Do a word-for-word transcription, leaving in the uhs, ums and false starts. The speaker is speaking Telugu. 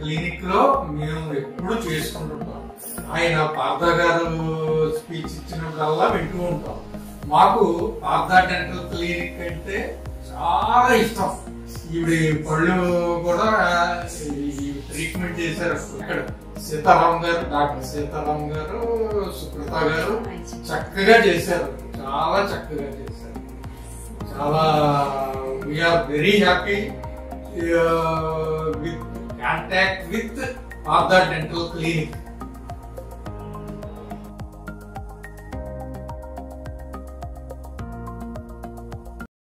క్లినిక్ లో మేము ఎప్పుడు చేసుకుంటుంటాం. ఆయన పార్థ గారు స్పీచ్ ఇచ్చినప్పుడల్లా వింటూ ఉంటాం. మాకు పార్థ డెంటల్ క్లినిక్ అంటే చాలా ఇష్టం. ఈవిడ పళ్ళు కూడా ట్రీట్మెంట్ చేశారు. ఇక్కడ సీతారాం గారు, డాక్టర్ సీతారాం గారు, సుకృత గారు చక్కగా చేశారు, చాలా చక్కగా చేశారు. చాలా we are very happy with contact with Partha dental clinic.